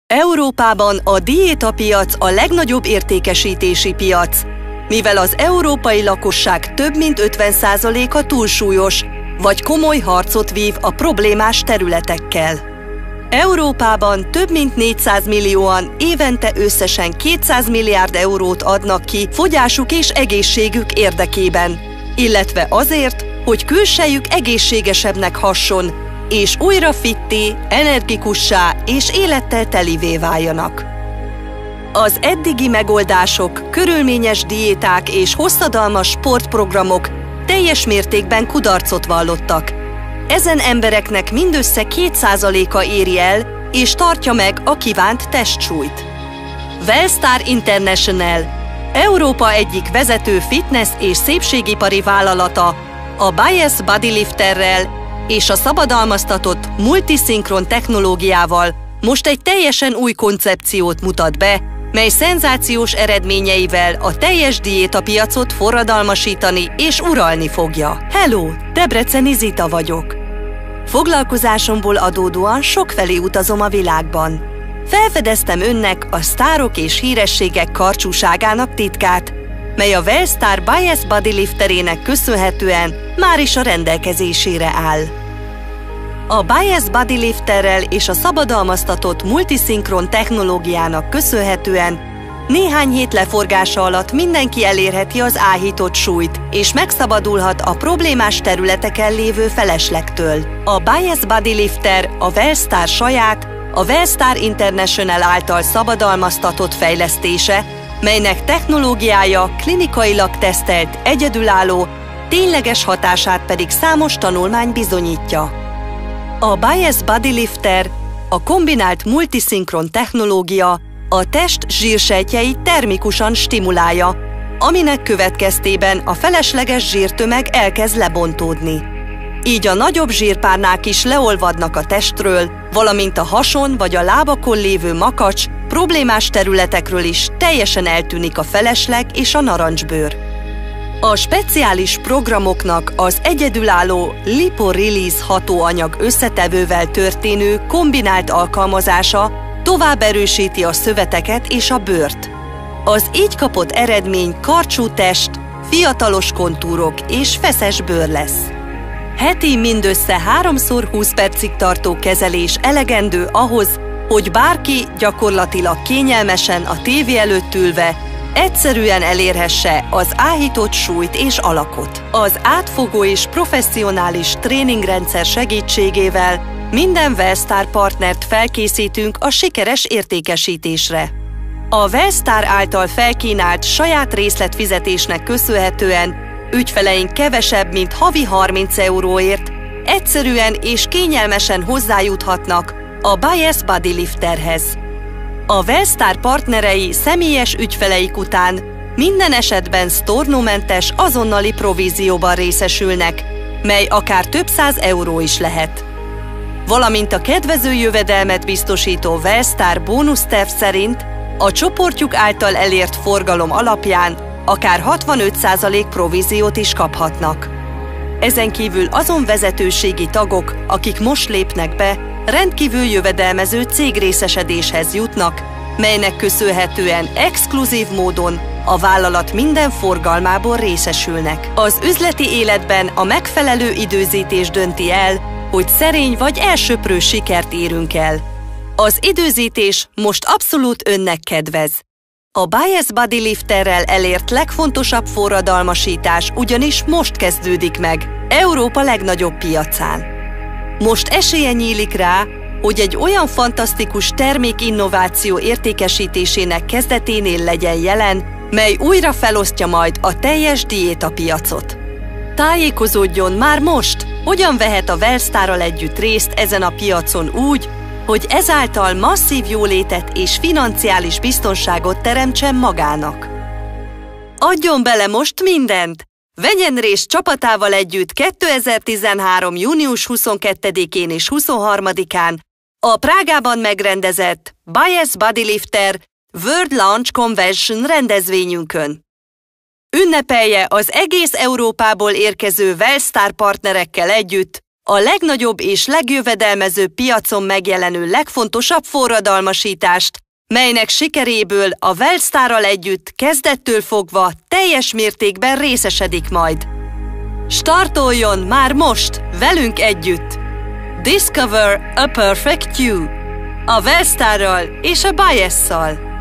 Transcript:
Európában a diétapiac a legnagyobb értékesítési piac, mivel az európai lakosság több mint 50%-a túlsúlyos, vagy komoly harcot vív a problémás területekkel. Európában több mint 400 millióan évente összesen 200 milliárd eurót adnak ki fogyásuk és egészségük érdekében, illetve azért, hogy külsejük egészségesebbnek hasson, és újra fitté, energikussá és élettel telivé váljanak. Az eddigi megoldások, körülményes diéták és hosszadalmas sportprogramok teljes mértékben kudarcot vallottak. Ezen embereknek mindössze 2%-a éri el és tartja meg a kívánt testsúlyt. Wellstar International, Európa egyik vezető fitness és szépségipari vállalata, a Bias Bodylifterrel és a szabadalmaztatott multiszinkron technológiával most egy teljesen új koncepciót mutat be, mely szenzációs eredményeivel a teljes diétapiacot forradalmasítani és uralni fogja. Hello, Debreceni Zita vagyok. Foglalkozásomból adódóan sokfelé utazom a világban. Felfedeztem önnek a sztárok és hírességek karcsúságának titkát, mely a Wellstar Bias Bodylifterének köszönhetően máris a rendelkezésére áll. A Bias Bodylifterrel és a szabadalmaztatott multiszinkron technológiának köszönhetően néhány hét leforgása alatt mindenki elérheti az áhított súlyt, és megszabadulhat a problémás területeken lévő feleslegtől. A Bias Bodylifter a Wellstar saját, a Wellstar International által szabadalmaztatott fejlesztése, melynek technológiája klinikailag tesztelt, egyedülálló, tényleges hatását pedig számos tanulmány bizonyítja. A Bias Bodylifter, a kombinált multiszinkron technológia a test zsírsejtjeit termikusan stimulálja, aminek következtében a felesleges zsírtömeg elkezd lebontódni. Így a nagyobb zsírpárnák is leolvadnak a testről, valamint a hason vagy a lábakon lévő makacs, problémás területekről is teljesen eltűnik a felesleg és a narancsbőr. A speciális programoknak az egyedülálló liporelease hatóanyag összetevővel történő kombinált alkalmazása tovább erősíti a szöveteket és a bőrt. Az így kapott eredmény karcsú test, fiatalos kontúrok és feszes bőr lesz. Heti mindössze 3x20 percig tartó kezelés elegendő ahhoz, hogy bárki gyakorlatilag kényelmesen a tévé előtt ülve egyszerűen elérhesse az áhított súlyt és alakot. Az átfogó és professzionális tréningrendszer segítségével minden Wellstar partnert felkészítünk a sikeres értékesítésre. A Wellstar által felkínált saját részletfizetésnek köszönhetően ügyfeleink kevesebb, mint havi 30 euróért egyszerűen és kényelmesen hozzájuthatnak a Bias Bodylifterhez. A Wellstar partnerei személyes ügyfeleik után minden esetben sztornómentes azonnali provízióban részesülnek, mely akár több 100 euró is lehet. Valamint a kedvező jövedelmet biztosító Wellstar bónuszterv szerint a csoportjuk által elért forgalom alapján akár 65% províziót is kaphatnak. Ezen kívül azon vezetőségi tagok, akik most lépnek be, rendkívül jövedelmező cégrészesedéshez jutnak, melynek köszönhetően exkluzív módon a vállalat minden forgalmából részesülnek. Az üzleti életben a megfelelő időzítés dönti el, hogy szerény vagy elsöprő sikert érünk el. Az időzítés most abszolút önnek kedvez. A Bias Bodylifterrel elért legfontosabb forradalmasítás ugyanis most kezdődik meg, Európa legnagyobb piacán. Most esélye nyílik rá, hogy egy olyan fantasztikus termékinnováció értékesítésének kezdeténél legyen jelen, mely újra felosztja majd a teljes diétapiacot. Tájékozódjon már most, hogyan vehet a Wellstarral együtt részt ezen a piacon úgy, hogy ezáltal masszív jólétet és financiális biztonságot teremtsen magának. Adjon bele most mindent! Vegyen részt csapatával együtt 2013. június 22-én és 23-án a Prágában megrendezett Bias Bodylifter World Launch Convention rendezvényünkön. Ünnepelje az egész Európából érkező Wellstar partnerekkel együtt a legnagyobb és legjövedelmezőbb piacon megjelenő legfontosabb forradalmasítást, melynek sikeréből a Wellstarral együtt kezdettől fogva teljes mértékben részesedik majd. Startoljon már most velünk együtt! Discover a Perfect You! A Wellstarral és a Biasszal!